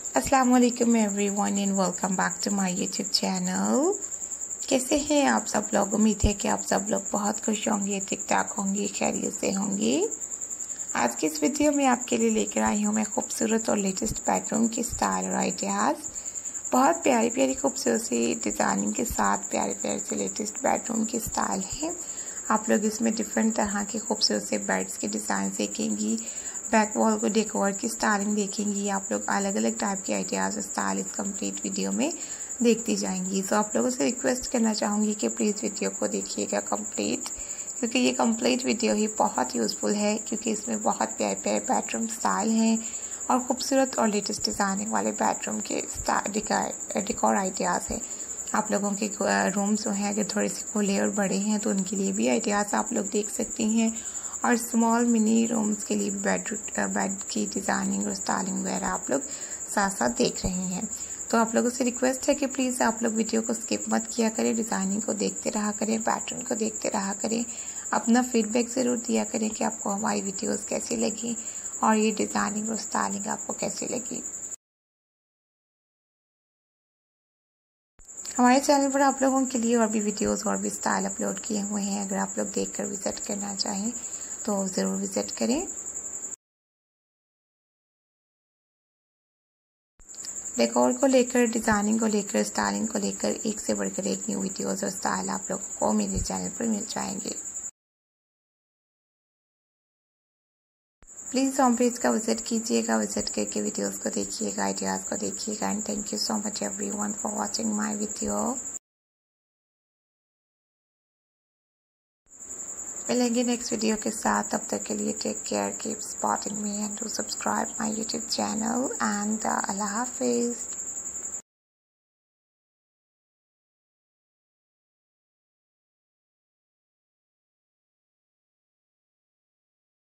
अस्सलाम वालेकुम everyone and welcome back to my YouTube channel. कैसे हैं आप सब लोग? उम्मीद है कि आप सब लोग बहुत खुश होंगे, ठीक ठाक होंगे, खैरियत से होंगे। आज की इस वीडियो में आपके लिए लेकर आई हूँ मैं खूबसूरत और लेटेस्ट बेडरूम की स्टाइल और आइडियाज़। बहुत प्यारी प्यारी खूबसूरत सी डिज़ाइनिंग के साथ प्यारे प्यारे से लेटेस्ट बेडरूम की स्टाइल है। आप लोग इसमें डिफरेंट तरह के खूबसूरत से बेड्स के डिज़ाइन देखेंगी, बैक वॉल को डेकोर की स्टाइलिंग देखेंगी। आप लोग अलग अलग टाइप के आइडियाज़ और स्टाइल इस कंप्लीट वीडियो में देखती जाएंगी। तो आप लोगों से रिक्वेस्ट करना चाहूँगी कि प्लीज़ वीडियो को देखिएगा कंप्लीट, क्योंकि ये कंप्लीट वीडियो ही बहुत यूज़फुल है, क्योंकि इसमें बहुत प्यारे प्यारे बेडरूम स्टाइल हैं और ख़ूबसूरत और लेटेस्ट डिज़ाइनिंग वाले बेडरूम के डेकोर आइडियाज़ हैं। आप लोगों के रूम जो हैं अगर थोड़े से खुले और बड़े हैं तो उनके लिए भी आइडियाज़ आप लोग देख सकती हैं, और स्मॉल मिनी रूम्स के लिए भी बेड की डिज़ाइनिंग और स्टाइलिंग वगैरह आप लोग साथ साथ देख रहे हैं। तो आप लोगों से रिक्वेस्ट है कि प्लीज़ आप लोग वीडियो को स्किप मत किया करें, डिज़ाइनिंग को देखते रहा करें, पैटर्न को देखते रहा करें। अपना फीडबैक ज़रूर दिया करें कि आपको हमारी वीडियोज़ कैसी लगी और ये डिज़ाइनिंग और स्टाइलिंग आपको कैसी लगी। हमारे चैनल पर आप लोगों के लिए और भी वीडियोस और भी स्टाइल अपलोड किए हुए हैं। अगर आप लोग देखकर विज़िट करना चाहें तो ज़रूर विज़िट करें। डेकोर को लेकर, डिज़ाइनिंग को लेकर, स्टाइलिंग को लेकर एक से बढ़कर एक न्यू वीडियोस और स्टाइल आप लोगों को मेरे चैनल पर मिल जाएंगे। प्लीज़ होम पेज का विज़िट कीजिएगा, विज़िट करके वीडियोस को देखिएगा, आइडियाज़ को देखिएगा। And thank you so much everyone for watching my video. मिलेंगे नेक्स्ट वीडियो के साथ, तब तक के लिए take care, keep supporting me and do subscribe my YouTube channel and अल्लाह हाफिज़।